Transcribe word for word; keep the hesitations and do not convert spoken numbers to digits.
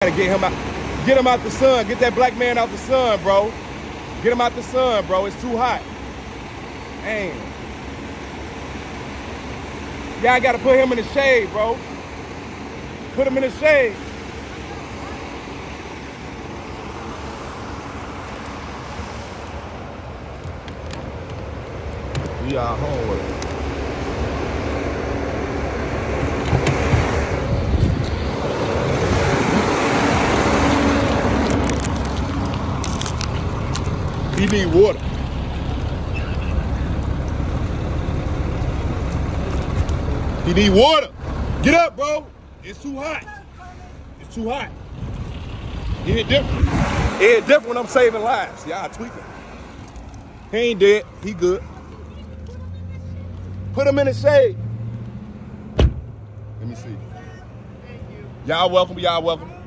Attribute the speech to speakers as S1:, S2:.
S1: gotta get him out. Get him out the sun. Get that black man out the sun, bro. Get him out the sun, bro. It's too hot. Dang. Y'all gotta put him in the shade, bro. Put him in the shade. We are homework. He need water. He need water. Get up, bro. It's too hot. It's too hot. He ain't different. He ain't different when I'm saving lives. Y'all tweaking. He ain't dead. He good. Put him in the shade. Let me see. Y'all welcome. Y'all welcome.